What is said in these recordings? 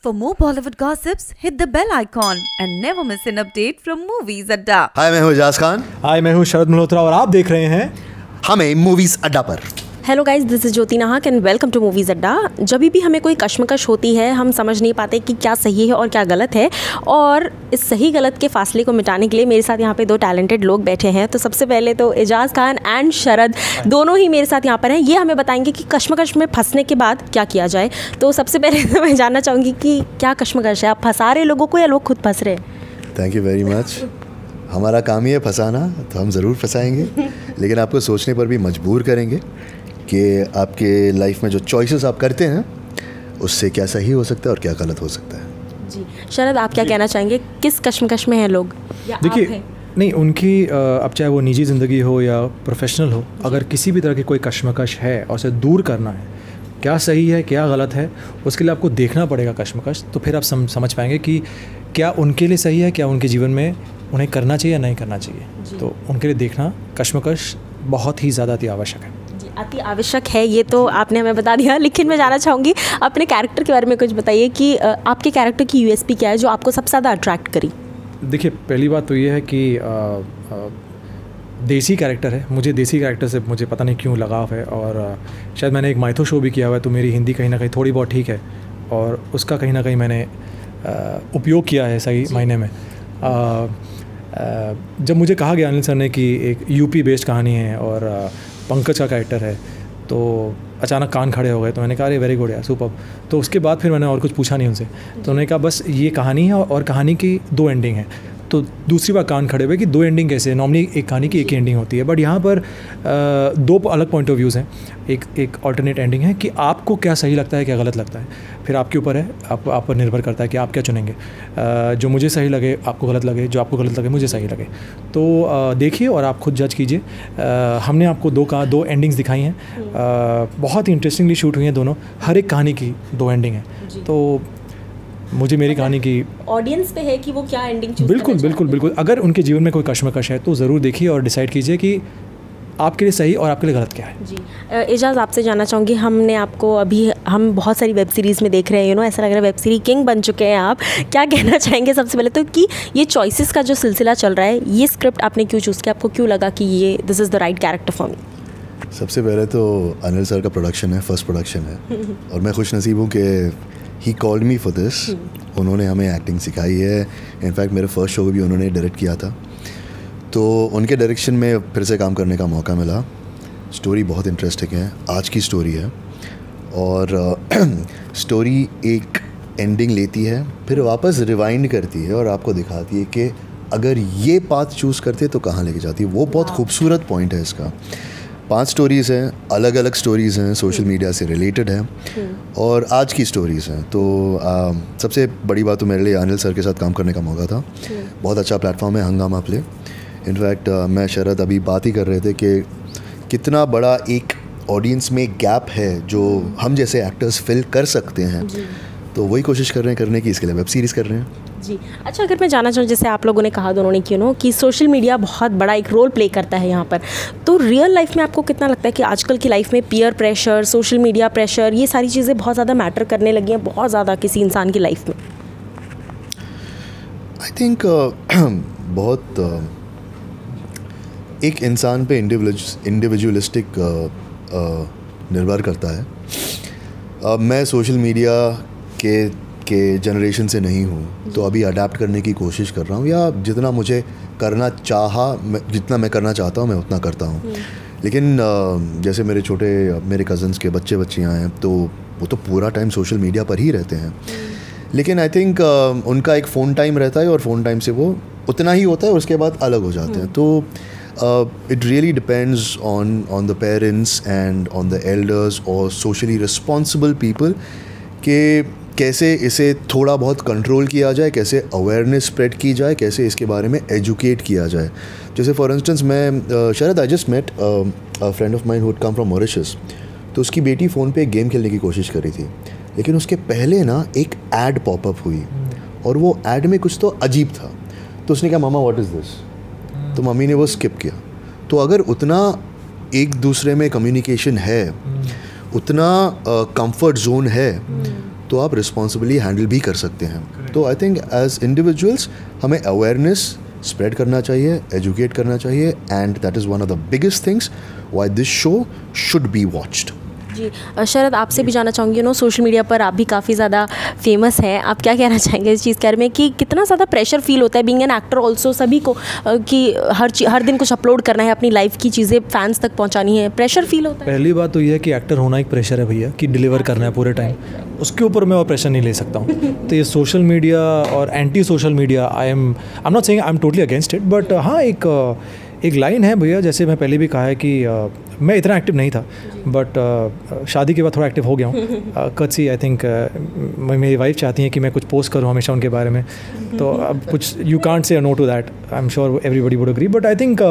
For more Bollywood gossips, hit the bell icon and never miss an update from Movies Adda. हाय, मैं हूँ एजाज खान। हाय, मैं हूँ शरद मल्होत्रा और आप देख रहे हैं हमें मूवीज अड्डा पर। Hello guys, this is Jyoti Nahak and welcome to movies अड्डा। जब भी हमें कोई कश्मकश होती है, हम समझ नहीं पाते कि क्या सही है और क्या गलत है, और इस सही गलत के फासले को मिटाने के लिए मेरे साथ यहाँ पे दो टैलेंटेड लोग बैठे हैं। तो सबसे पहले तो एजाज खान एंड शरद दोनों ही मेरे साथ यहाँ पर हैं। ये हमें बताएंगे कि कश्मकश में फंसने के बाद क्या किया जाए। तो सबसे पहले तो मैं जानना चाहूँगी कि क्या कश्मकश है, आप फंसा रहे लोगों को या लोग खुद फंस रहे हैं? Thank you very much. हमारा काम ही है फंसाना, तो हम ज़रूर फंसाएंगे, लेकिन आपको सोचने पर भी मजबूर करेंगे कि आपके लाइफ में जो चॉइसेस आप करते हैं उससे क्या सही हो सकता है और क्या गलत हो सकता है। जी शरद, आप क्या कहना चाहेंगे, किस कश्मकश में हैं लोग? देखिए, नहीं उनकी अब चाहे वो निजी ज़िंदगी हो या प्रोफेशनल हो, अगर किसी भी तरह की कोई कश्मकश है और उसे दूर करना है, क्या सही है क्या गलत है, उसके लिए आपको देखना पड़ेगा कश्मकश। तो फिर आप समझ पाएंगे कि क्या उनके लिए सही है, क्या उनके जीवन में उन्हें करना चाहिए या नहीं करना चाहिए। तो उनके लिए देखना कश्मकश बहुत ही ज़्यादा अति आवश्यक है। अति आवश्यक है, ये तो आपने हमें बता दिया। लेकिन मैं जानना चाहूँगी अपने कैरेक्टर के बारे में कुछ बताइए कि आपके कैरेक्टर की यूएसपी क्या है जो आपको सबसे ज़्यादा अट्रैक्ट करी? देखिए, पहली बात तो ये है कि देसी कैरेक्टर है। मुझे देसी कैरेक्टर से मुझे पता नहीं क्यों लगाव है, और शायद मैंने एक माइथो शो भी किया हुआ है, तो मेरी हिंदी कहीं ना कहीं थोड़ी बहुत ठीक है, और उसका कहीं ना कहीं मैंने उपयोग किया है सही मायने में। जब मुझे कहा गया अनिल सर ने कि एक यूपी बेस्ड कहानी है और पंकज का कैरेक्टर है, तो अचानक कान खड़े हो गए। तो मैंने कहा अरे वेरी गुड यार, सुपर। तो उसके बाद फिर मैंने और कुछ पूछा नहीं उनसे। तो उन्होंने कहा बस ये कहानी है और कहानी की दो एंडिंग है। तो दूसरी बार कान खड़े हुए कि दो एंडिंग कैसे? नॉर्मली एक कहानी की एक ही एंडिंग होती है, बट यहाँ पर दो अलग पॉइंट ऑफ व्यूज़ हैं। एक ऑल्टरनेट एंडिंग है कि आपको क्या सही लगता है क्या गलत लगता है, फिर आपके ऊपर है, आप पर निर्भर करता है कि आप क्या चुनेंगे। जो मुझे सही लगे आपको गलत लगे, जो आपको गलत लगे मुझे सही लगे। तो देखिए और आप खुद जज कीजिए। हमने आपको दो एंडिंग्स दिखाई हैं, बहुत ही इंटरेस्टिंगली शूट हुई हैं दोनों। हर एक कहानी की दो एंडिंग हैं, तो मुझे मेरी कहानी की ऑडियंस पे है कि वो क्या एंडिंग चूज बिल्कुल बिल्कुल बिल्कुल। अगर उनके जीवन में कोई कश्मकश है तो ज़रूर देखिए और डिसाइड कीजिए कि आपके लिए सही और आपके लिए गलत क्या है। जी एजाज, आपसे जानना चाहूँगी, हमने आपको हम बहुत सारी वेब सीरीज़ में देख रहे हैं, ऐसा लग रहा है वेब सीरीज किंग बन चुके हैं आप। क्या कहना चाहेंगे सबसे पहले तो कि ये चॉइसेस का जो सिलसिला चल रहा है, ये स्क्रिप्ट आपने क्यों चूज़ किया, आपको क्यों लगा कि ये this is the right character for me? सबसे पहले तो अनिल सर का प्रोडक्शन है, फर्स्ट प्रोडक्शन है, और मैं खुश नसीब हूँ कि he called me for this. उन्होंने हमें एक्टिंग सिखाई है। इनफैक्ट मेरे फर्स्ट शो भी उन्होंने डायरेक्ट किया था, तो उनके डायरेक्शन में फिर से काम करने का मौका मिला। स्टोरी बहुत इंटरेस्टिंग है, आज की स्टोरी है, और स्टोरी एक एंडिंग लेती है, फिर वापस रिवाइंड करती है और आपको दिखाती है कि अगर ये पाथ चूज़ करते तो कहाँ लेके जाती है। वो बहुत खूबसूरत पॉइंट है इसका। 5 स्टोरीज़ हैं, अलग अलग स्टोरीज़ हैं, सोशल मीडिया से रिलेटेड हैं और आज की स्टोरीज़ हैं। तो सबसे बड़ी बात तो मेरे लिए अनिल सर के साथ काम करने का मौका था। बहुत अच्छा प्लेटफॉर्म है हंगामा प्ले। इनफैक्ट मैं शरद अभी बात ही कर रहे थे कि कितना बड़ा एक ऑडियंस में गैप है जो हम जैसे एक्टर्स फिल कर सकते हैं, तो वही कोशिश कर रहे हैं करने की, इसके लिए वेब सीरीज़ कर रहे हैं। जी अच्छा, अगर मैं जानना चाहूँ, जैसे आप लोगों ने कहा दोनों ने कि सोशल मीडिया बहुत बड़ा एक रोल प्ले करता है यहाँ पर, तो रियल लाइफ में आपको कितना लगता है कि आजकल की लाइफ में peer pressure, social media pressure, ये सारी चीज़ें बहुत ज़्यादा मैटर करने लगी हैं बहुत ज़्यादा किसी इंसान की लाइफ में? आई थिंक बहुत एक इंसान पे इंडिविजुअलिस्टिक निर्भर करता है। मैं सोशल मीडिया के जनरेशन से नहीं हूँ, तो अभी अडेप्ट करने की कोशिश कर रहा हूँ, या जितना मुझे करना जितना मैं करना चाहता हूँ मैं उतना करता हूँ। लेकिन जैसे मेरे कज़न्स के बच्चियाँ हैं, तो वो तो पूरा टाइम सोशल मीडिया पर ही रहते हैं। लेकिन आई थिंक उनका एक फ़ोन टाइम रहता है और फ़ोन टाइम से वो उतना ही होता है और उसके बाद अलग हो जाते हैं। तो it really depends on the parents and on the elders or socially responsible people कि कैसे इसे थोड़ा बहुत कंट्रोल किया जाए, कैसे अवेयरनेस स्प्रेड की जाए, कैसे इसके बारे में एजुकेट किया जाए। जैसे फॉर इंस्टेंस मैं शायद I just met a friend of mine who'd come from Mauritius, तो उसकी बेटी फ़ोन पे एक गेम खेलने की कोशिश कर रही थी, लेकिन उसके पहले ना एक ऐड पॉपअप हुई और वो ऐड में कुछ तो अजीब था, तो उसने कहा मामा व्हाट इज़ दिस, तो मम्मी ने वो स्किप किया। तो अगर उतना एक दूसरे में कम्युनिकेशन है, उतना कंफर्ट जोन है, तो आप रिस्पॉन्सिबली हैंडल भी कर सकते हैं। तो आई थिंक एज इंडिविजुअल्स हमें अवेयरनेस स्प्रेड करना चाहिए, एजुकेट करना चाहिए, and that is one of the biggest things why this show should be watched. जी शरद, आपसे भी जानना चाहूँगी, सोशल मीडिया पर आप भी काफ़ी ज़्यादा फेमस हैं, आप क्या कहना चाहेंगे इस चीज़ के बारे में कि कितना ज़्यादा प्रेशर फील होता है बीइंग एन एक्टर ऑल्सो, सभी को कि हर दिन कुछ अपलोड करना है, अपनी लाइफ की चीज़ें फैंस तक पहुँचानी है, प्रेशर फील होता है? पहली बात तो ये है कि एक्टर होना एक प्रेशर है भैया, कि डिलीवर करना है पूरे टाइम, उसके ऊपर मैं और प्रेशर नहीं ले सकता हूँ। तो ये सोशल मीडिया और anti social media, I am not saying I am totally against it, but हाँ एक लाइन है भैया, जैसे मैं पहले भी कहा है कि मैं इतना एक्टिव नहीं था, बट शादी के बाद थोड़ा एक्टिव हो गया हूँ। कच्ची आई थिंक मेरी वाइफ चाहती हैं कि मैं कुछ पोस्ट करूँ हमेशा उनके बारे में, तो अब कुछ you can't say no to that, I am sure everybody would agree, but I think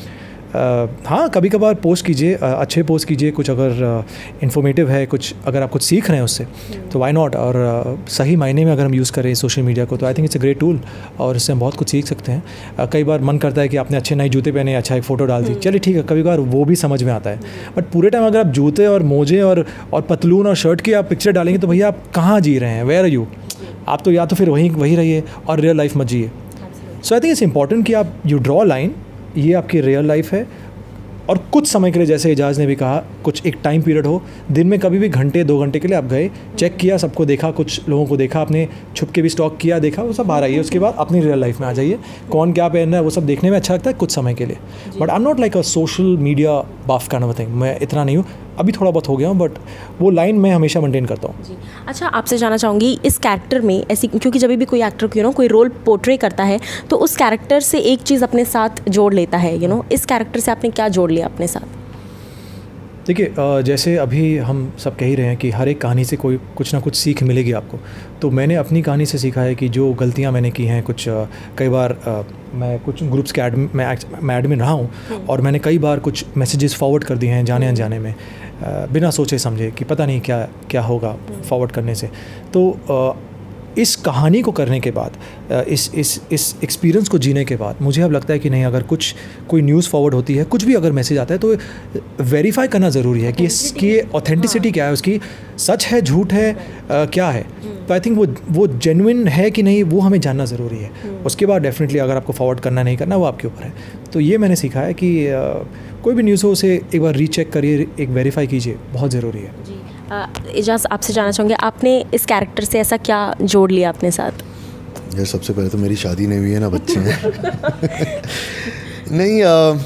हाँ कभी कभार पोस्ट कीजिए, अच्छे पोस्ट कीजिए, कुछ अगर इन्फॉर्मेटिव है, कुछ अगर आप कुछ सीख रहे हैं उससे तो वाई नॉट, और सही मायने में अगर हम यूज़ करें सोशल मीडिया को तो I think it's a great tool, और इससे हम बहुत कुछ सीख सकते हैं। कई बार मन करता है कि आपने अच्छे नए जूते पहने, अच्छा एक फ़ोटो डाल दी, चलिए ठीक है, कभी कभार वो भी समझ में आता है, बट पूरे टाइम अगर आप जूते और मोजे और पतलून और शर्ट की आप पिक्चर डालेंगे तो भैया आप कहाँ जी रहे हैं, वेयर आर यू? आप तो या तो फिर वही रहिए और रियल लाइफ मत जिए। So I think it's important कि आप यू ड्रॉ लाइन, ये आपकी रियल लाइफ है, और कुछ समय के लिए, जैसे एजाज ने भी कहा, कुछ एक टाइम पीरियड हो, दिन में कभी भी घंटे 2 घंटे के लिए आप गए, चेक किया, सबको देखा, कुछ लोगों को देखा, आपने छुप के भी स्टॉक किया, देखा, वो सब बाहर आइए, उसके बाद अपनी रियल लाइफ में आ जाइए, कौन क्या पहन रहा है वो सब देखने में अच्छा लगता है कुछ समय के लिए, but I am not like a social media buff kind of thing, मैं इतना नहीं हूँ, अभी थोड़ा बहुत हो गया हूँ, बट वो लाइन मैं हमेशा मेंटेन करता हूँ। जी अच्छा, आपसे जानना चाहूँगी इस कैरेक्टर में ऐसी, क्योंकि जब भी कोई एक्टर कोई रोल पोर्ट्रे करता है तो उस कैरेक्टर से एक चीज़ अपने साथ जोड़ लेता है, इस कैरेक्टर से आपने क्या जोड़ लिया अपने साथ? देखिए, जैसे अभी हम सब कह ही रहे हैं कि हर एक कहानी से कोई कुछ ना कुछ सीख मिलेगी आपको, तो मैंने अपनी कहानी से सीखा है कि जो गलतियां मैंने की हैं, कुछ कई बार मैं कुछ ग्रुप्स के मैं एडमिन रहा हूं, और मैंने कई बार कुछ मैसेजेस फॉरवर्ड कर दिए हैं जाने अनजाने में, बिना सोचे समझे कि पता नहीं क्या क्या होगा फॉरवर्ड करने से। तो इस कहानी को करने के बाद, इस एक्सपीरियंस को जीने के बाद मुझे अब लगता है कि नहीं, अगर कोई न्यूज़ फॉरवर्ड होती है, कुछ भी अगर मैसेज आता है, तो वेरीफाई करना ज़रूरी है कि इसकी ऑथेंटिसिटी क्या है, उसकी सच है, झूठ है, क्या है। तो आई थिंक वो जेन्युइन है कि नहीं, वो हमें जानना ज़रूरी है। उसके बाद डेफिनेटली अगर आपको फॉरवर्ड करना नहीं करना, वो आपके ऊपर है। तो ये मैंने सीखा है कि कोई भी न्यूज़ हो, उसे एक बार रीचेक करिए, एक वेरीफाई कीजिए, बहुत ज़रूरी है। एजाज, आपसे जानना चाहूँगी, आपने इस कैरेक्टर से ऐसा क्या जोड़ लिया अपने साथ? यार सबसे पहले तो मेरी शादी नहीं हुई है ना, बच्चे हैं। नहीं,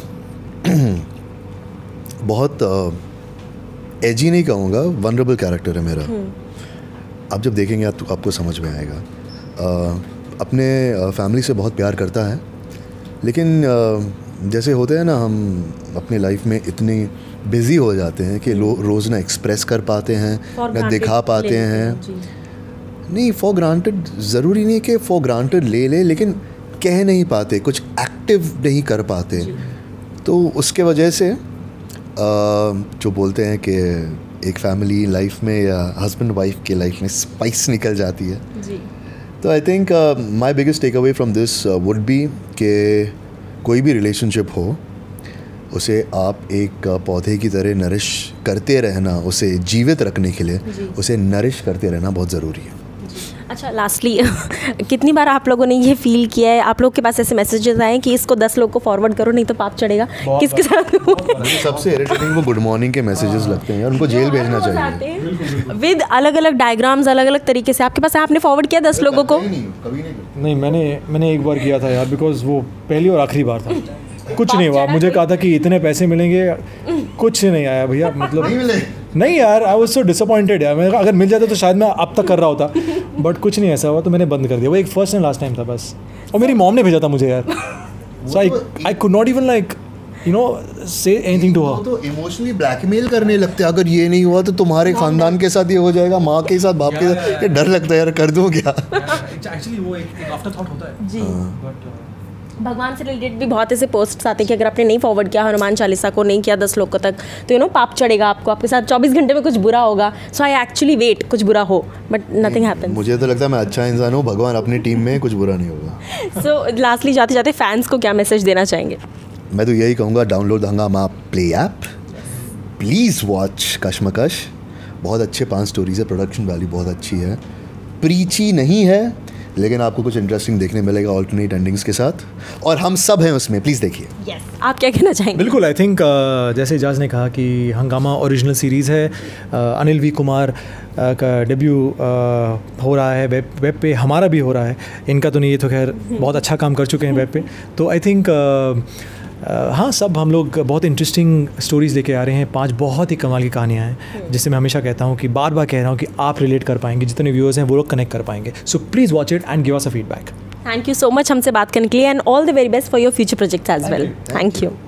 बहुत एजी नहीं कहूँगा, वनरेबल कैरेक्टर है मेरा। आप जब देखेंगे तो आपको समझ में आएगा। अपने फैमिली से बहुत प्यार करता है, लेकिन जैसे होते हैं ना, हम अपनी लाइफ में इतनी बिज़ी हो जाते हैं कि रोज़ ना एक्सप्रेस कर पाते हैं, ना दिखा पाते हैं। नहीं, फॉर ग्रांटेड ज़रूरी नहीं कि फॉर ग्रांटेड ले लेकिन कह नहीं पाते, कुछ एक्टिव नहीं कर पाते। तो उसके वजह से जो बोलते हैं कि एक फैमिली लाइफ में या हस्बैंड वाइफ के लाइफ में स्पाइस निकल जाती है जी। तो I think my biggest take away from this would be कि कोई भी रिलेशनशिप हो, उसे आप एक पौधे की तरह नरिश करते रहना, उसे जीवित रखने के लिए उसे नरिश करते रहना बहुत ज़रूरी है। अच्छा, लास्टली कितनी बार आप लोगों ने ये फील किया है, आप लोग के पास ऐसे मैसेजेस आए कि इसको 10 लोग को फॉरवर्ड करो नहीं तो पाप चढ़ेगा? किसके साथ? सबसे इरिटेटिंग वो गुड मॉर्निंग के मैसेजेस लगते हैं, उनको जेल भेजना चाहिए। विद अलग अलग डायग्राम्स, अलग अलग तरीके से आपके पास आपने फॉरवर्ड किया 10 लोगों को? नहीं, मैंने एक बार किया था यार, बिकॉज वो पहली और आखिरी बार था। कुछ नहीं हुआ, मुझे कहा था कि इतने पैसे मिलेंगे, कुछ नहीं आया भैया, मतलब नहीं यार, आई वाज सो डिसअपॉइंटेड यार। मैं अगर मिल जाता तो शायद मैं अब तक कर रहा होता, बट कुछ नहीं ऐसा हुआ, तो मैंने बंद कर दिया। वो एक फर्स्ट एंड लास्ट टाइम था बस, और मेरी मॉम ने भेजा था मुझे यार, so I could not even like say anything to her. तो इमोशनली ब्लैकमेल करने लगते हैं, अगर ये नहीं हुआ तो तुम्हारे खानदान के साथ ये हो जाएगा, माँ के साथ, बाप के साथ। ये डर लगता है यार, कर दो क्या। एक्चुअली वो एक आफ्टर थॉट होता है जी। भगवान से रिलेटेड भी बहुत ऐसे पोस्ट्स आते हैं कि अगर आपने नहीं फॉरवर्ड किया हनुमान चालीसा को, नहीं किया 10 लोगों तक, तो पाप चढ़ेगा आपको, आपके साथ 24 घंटे में कुछ बुरा होगा। सो आई एक्चुअली वेट कुछ बुरा हो, बट नथिंग हैपन। मुझे तो लगता है मैं अच्छा इंसान हूँ, भगवान अपनी टीम में कुछ बुरा नहीं होगा। सो लास्टली जाते जाते फैंस को क्या मैसेज देना चाहेंगे? मैं तो यही कहूँगा, download the Hungama play app, please watch Kashmakash, बहुत अच्छे 5 स्टोरीज है, प्रोडक्शन वैल्यू बहुत अच्छी है, प्रीची नहीं है, लेकिन आपको कुछ इंटरेस्टिंग देखने मिलेगा ऑल्टरनेट एंडिंग्स के साथ, और हम सब हैं उसमें, प्लीज़ देखिए। यस, आप क्या कहना चाहेंगे? बिल्कुल, आई थिंक जैसे इजाज़ ने कहा कि हंगामा ओरिजिनल सीरीज़ है, अनिल वी कुमार का डेब्यू हो रहा है वेब पे, हमारा भी हो रहा है, इनका तो नहीं, ये तो खैर बहुत अच्छा काम कर चुके हैं वेब पे। तो आई थिंक हाँ, सब हम लोग बहुत इंटरेस्टिंग स्टोरीज़ लेके आ रहे हैं, 5 बहुत ही कमाल की कहानियाँ हैं, जिससे मैं हमेशा कहता हूँ कि बार बार कह रहा हूँ कि आप रिलेट कर पाएंगे, जितने व्यूअर्स हैं वो लोग कनेक्ट कर पाएंगे। So please watch it and give us a feedback. Thank you so much हमसे बात करने के लिए, and all the very best for your future projects as well. Thank you.